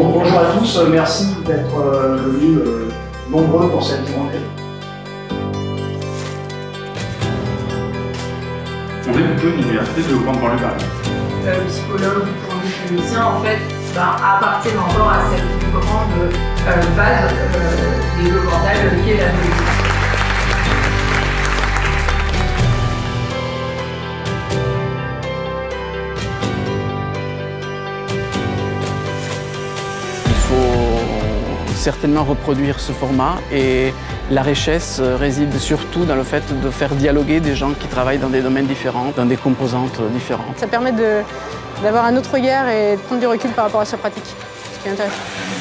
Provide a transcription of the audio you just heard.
Donc bonjour à tous, merci d'être venus nombreux pour cette journée. On est plutôt une université de grande banlieue parisienne. Psychologue pour le clinicien, en fait, appartiennent encore à cette plus grande phase développementale qui est la médecine. Il faut certainement reproduire ce format et la richesse réside surtout dans le fait de faire dialoguer des gens qui travaillent dans des domaines différents, dans des composantes différentes. Ça permet d'avoir un autre regard et de prendre du recul par rapport à sa pratique, ce qui est intéressant.